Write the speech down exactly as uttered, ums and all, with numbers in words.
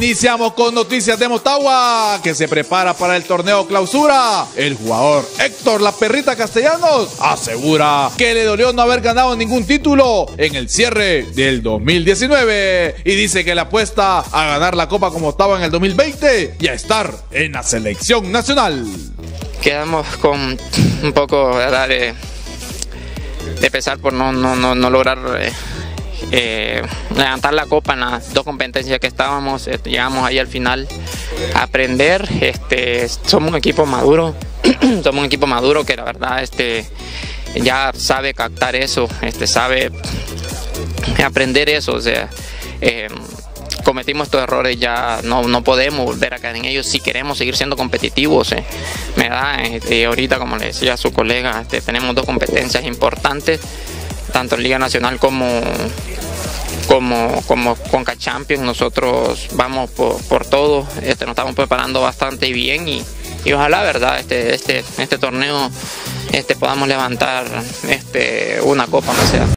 Iniciamos con noticias de Motagua, que se prepara para el torneo clausura. El jugador Héctor La Perrita Castellanos asegura que le dolió no haber ganado ningún título en el cierre del dos mil diecinueve y dice que le apuesta a ganar la Copa como estaba en el dos mil veinte y a estar en la selección nacional. Quedamos con un poco de, de pesar por no, no, no, no lograr eh, eh, levantar la copa en las dos competencias que estábamos. Eh, llegamos ahí al final a aprender. Este, somos un equipo maduro, somos un equipo maduro que la verdad este, ya sabe captar eso, este, sabe aprender eso. O sea, eh, cometimos estos errores, ya no, no podemos volver a caer en ellos si queremos seguir siendo competitivos. Eh. Me da, eh, ahorita como le decía a su colega, este, tenemos dos competencias importantes, tanto en Liga Nacional como, como, como Conca Champions. Nosotros vamos por, por todo, este, nos estamos preparando bastante bien y, y ojalá, verdad, este, este, este torneo este, podamos levantar este, una copa, no sea.